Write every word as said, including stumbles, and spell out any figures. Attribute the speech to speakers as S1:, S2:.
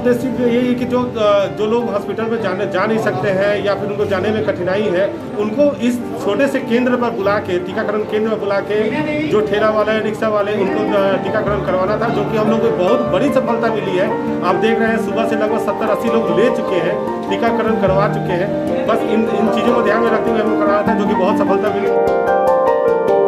S1: उद्देश्य यही है कि जो जो लोग हॉस्पिटल में जाने जा नहीं सकते हैं या फिर उनको जाने में कठिनाई है, उनको इस छोटे से केंद्र पर बुला के, टीकाकरण केंद्र में बुला के जो ठेला वाले, रिक्शा वाले, उनको टीकाकरण करवाना था, जो कि हम लोग को बहुत बड़ी सफलता मिली है। आप देख रहे हैं सुबह से लगभग सत्तर अस्सी लोग ले चुके हैं, टीकाकरण करवा चुके हैं। बस इन इन चीज़ों को ध्यान में रखते हुए हम लोग करा रहा था, जो कि बहुत सफलता मिली।